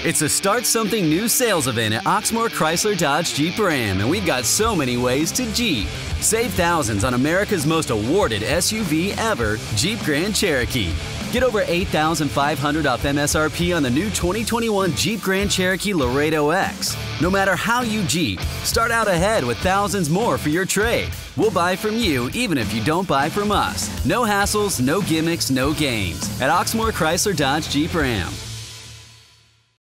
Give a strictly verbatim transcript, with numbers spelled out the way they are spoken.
It's a Start Something New sales event at Oxmoor Chrysler Dodge Jeep Ram, and we've got so many ways to Jeep. Save thousands on America's most awarded S U V ever, Jeep Grand Cherokee. Get over eight thousand five hundred dollars off M S R P on the new twenty twenty-one Jeep Grand Cherokee Laredo X. No matter how you Jeep, start out ahead with thousands more for your trade. We'll buy from you even if you don't buy from us. No hassles, no gimmicks, no games. At Oxmoor Chrysler Dodge Jeep Ram.